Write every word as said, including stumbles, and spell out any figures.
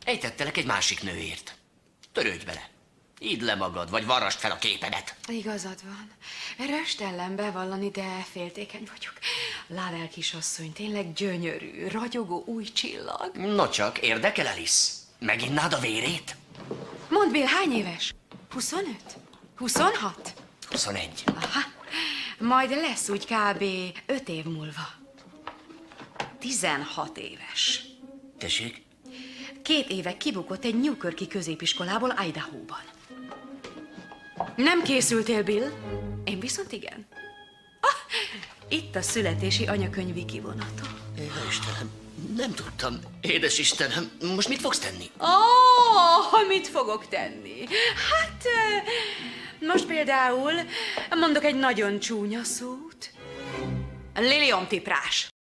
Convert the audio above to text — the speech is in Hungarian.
Ejtettelek egy másik nőért. Törődj bele. Idd le magad, vagy varrasd fel a képedet. Igazad van. Röstellen bevallani, de féltékeny vagyok. Lável kisasszony, tényleg gyönyörű, ragyogó új csillag. No csak, érdekel, Alice? Meginnád a vérét? Mondd, Bill, hány éves? huszonöt? huszonhat? huszonegy. Aha. Majd lesz úgy kb. öt év múlva. tizenhat éves. Tessék? Két éve kibukott egy Newkirk-i középiskolából Idaho-ban. Nem készültél, Bill? Én viszont igen. Ah, itt a születési anyakönyvi kivonata. Ja, Istenem, nem tudtam. Édes Istenem, most mit fogsz tenni? Ó, oh, mit fogok tenni? Hát, most például mondok egy nagyon csúnya szót. Liliomtiprás.